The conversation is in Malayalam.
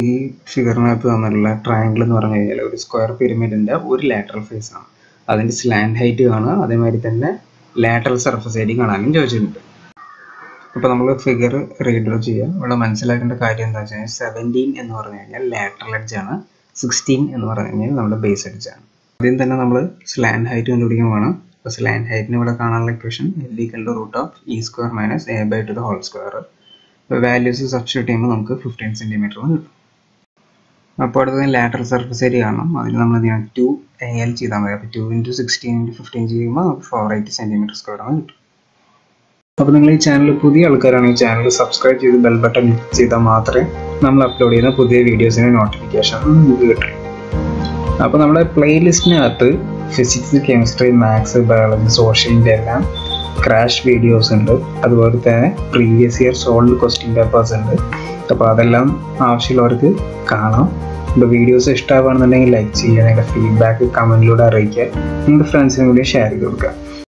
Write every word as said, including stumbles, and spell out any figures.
ഈ ഫിഗറിനകത്ത് തന്നിട്ടുള്ള ട്രയാങ്കിൾ എന്ന് പറഞ്ഞു കഴിഞ്ഞാൽ ഒരു സ്ക്വയർ പിരമിഡിൻ്റെ ഒരു ലാറ്ററൽ ഫേസ് ആണ്. അതിൻ്റെ സ്ലാൻഡ് ഹൈറ്റ് കാണുക, അതേമാതിരി തന്നെ ലാറ്ററൽ സർഫസ് ഏരിയ കാണാനും ചോദിച്ചിട്ടുണ്ട്. അപ്പോൾ നമ്മൾ ഫിഗർ റീഡ്രോ ചെയ്യുക. ഇവിടെ മനസ്സിലാക്കേണ്ട കാര്യം എന്താ വെച്ച് കഴിഞ്ഞാൽ സെവൻറ്റീൻ എന്ന് പറഞ്ഞു കഴിഞ്ഞാൽ ലാറ്ററൽ എഡ്ജാണ്, സിക്സ്റ്റീൻ എന്ന് പറഞ്ഞു കഴിഞ്ഞാൽ നമ്മുടെ ബേസ് എഡ്ജാണ്. ആദ്യം തന്നെ നമ്മൾ സ്ലാൻഡ് ഹൈറ്റ് കണ്ടുപിടിക്കാൻ വേണം. അപ്പോൾ സ്ലാൻഡ് ഹൈറ്റിന് ഇവിടെ കാണാനുള്ള equation L equal to root of E square minus A by two the whole square. ഇപ്പോൾ വാല്യൂസ് സബ്സ്റ്റിറ്റ്യൂട്ട് ചെയ്യുമ്പോൾ നമുക്ക് ഫിഫ്റ്റീൻ സെൻറ്റിമീറ്റർ കിട്ടും. അപ്പോൾ അടുത്തത് ലാറ്ററൽ സർഫസ് ഏരിയ കാണണം. അതിന് നമ്മൾ എന്ത് ചെയ്യണം, ടു എ എൽ ചെയ്താൽ മതി. അപ്പോൾ two into sixteen into fifteen ചെയ്യുമ്പോൾ നമുക്ക് ഫോർ എയ്റ്റി സെൻറ്റിമീറ്റർ സ്ക്വയർ ആണ് കിട്ടും. അപ്പോൾ നിങ്ങൾ ഈ ചാനൽ പുതിയ ആൾക്കാരാണെങ്കിൽ ചാനൽ സബ്സ്ക്രൈബ് ചെയ്ത് ബെൽ ബട്ടൺ ക്ലിക്ക് ചെയ്താൽ മാത്രമേ നമ്മൾ അപ്ലോഡ് ചെയ്യുന്ന പുതിയ വീഡിയോസിൻ്റെ നോട്ടിഫിക്കേഷൻ നിങ്ങൾക്ക് കിട്ടും. അപ്പോൾ നമ്മുടെ പ്ലേലിസ്റ്റിനകത്ത് ഫിസിക്സ്, കെമിസ്ട്രി, മാത്സ്, ബയോളജി, സോഷ്യലിൻ്റെ എല്ലാം ക്രാഷ് വീഡിയോസ് ഉണ്ട്. അതുപോലെ തന്നെ previous year solve question papers ഉണ്ട്. അപ്പോൾ അതെല്ലാം ആവശ്യമുള്ളവർക്ക് കാണാം. ഇപ്പോൾ വീഡിയോസ് ഇഷ്ടമാവുകയാണെന്നുണ്ടെങ്കിൽ ലൈക്ക് ചെയ്യുക, നിങ്ങളുടെ ഫീഡ്ബാക്ക് കമൻറ്റിലൂടെ അറിയിക്കുക, നിങ്ങളുടെ ഫ്രണ്ട്സിനും കൂടി ഷെയർ ചെയ്ത് കൊടുക്കുക.